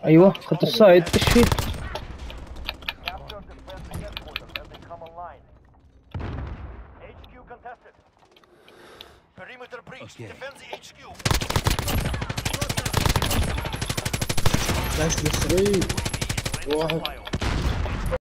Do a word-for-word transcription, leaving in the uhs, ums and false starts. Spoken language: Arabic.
ايوه خط السايد ايش فيه؟ فلاش بالثري واحد